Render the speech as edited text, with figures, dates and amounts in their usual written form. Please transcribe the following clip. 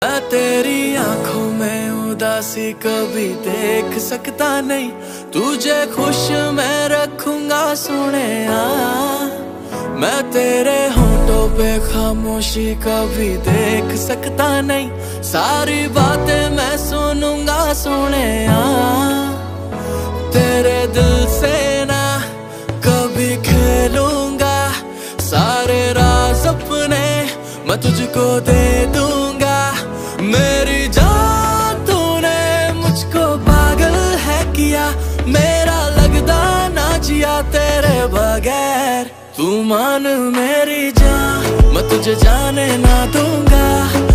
मैं तेरी आंखों में उदासी कभी देख सकता नहीं, तुझे खुश मैं रखूंगा सोनिया। मैं तेरे होठों पे खामोशी कभी देख सकता नहीं, सारी बातें मैं सुनूंगा सोनिया। तेरे दिल से ना कभी खेलूंगा, सारे राज अपने मैं तुझको दे दूंगा। मेरी जान तूने मुझको पागल है किया, मेरा लगदा ना जिया तेरे बगैर। तू मान मेरी जान, मैं तुझे जाने ना दूंगा।